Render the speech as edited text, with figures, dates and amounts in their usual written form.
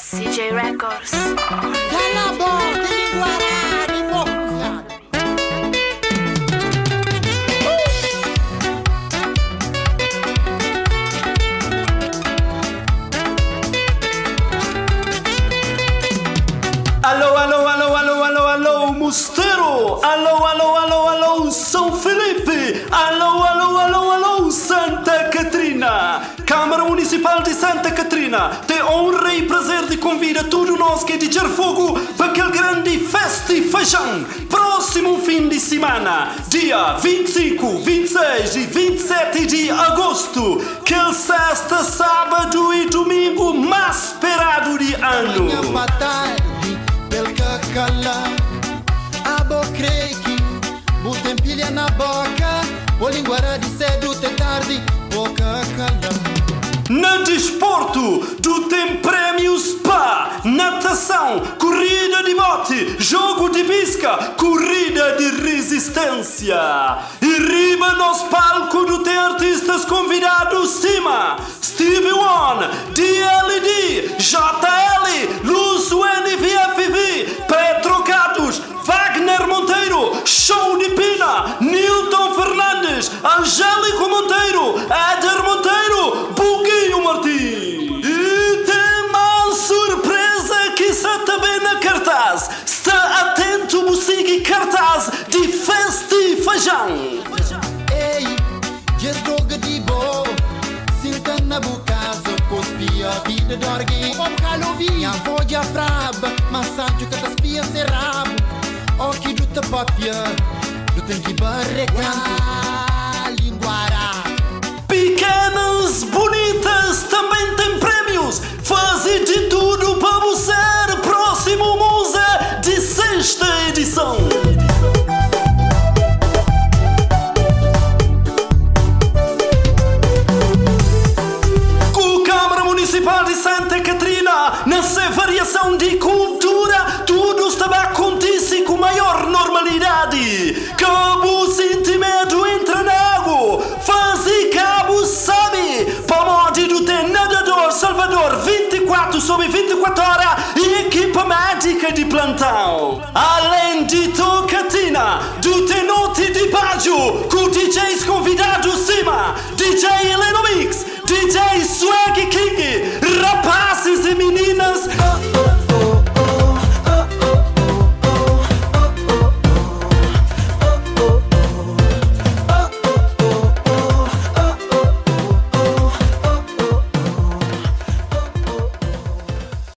CJ Records. Cala a boca, linguarari, moça. Alô, alô, alô, alô, alô, alô, Mosteiro! Alô, alô, alô, alô, São Felipe! Alô, alô, alô, alô, Santa Catarina! Câmara Municipal de Santa Catarina tem honra e prazer de convidar tudo nós que é de fogo para aquele grande festa e feijão. Próximo fim de semana, dia 25, 26 e 27 de agosto, que é sexta, sábado e domingo mais esperado de ano. Abo creque, botem pilha na boca, o linguara de cedo até tarde, boca cala. No desporto, tu tem prémios para natação, corrida de bote, jogo de pisca, corrida de resistência. E riba nos palcos tu tem artistas convidados cima: Stevie Wonder, DLD, JL, Luz NVFV, Petro Catos, Wagner Monteiro, Show de Pina, Nilton Fernandes, Angélico Monteiro, Éder Monteiro, Buguinho Martins. E tem uma surpresa que está também na cartaz. Está atento, musique cartaz de festa e feijão. Ei, já droga de boa, sinta na bucasa, cospi a vida de alguém. Como calovi, minha avó de afraba, massagem que as pias se rabo. Occhi do tapapia, do tem que barrecanto. Linguará. Pequenas bonitas também tem prêmios. Faze de tudo para você. Próximo Musa de sexta edição. Com a Câmara Municipal de Santa Catarina, nessa variação de cultura, tudo está a acontecer com maior normalidade. Cabo sente medo, entra na água. Faze cabo sabe. Para modo do ter nadador Salvador 24/24 horas e equipa médica de plantão.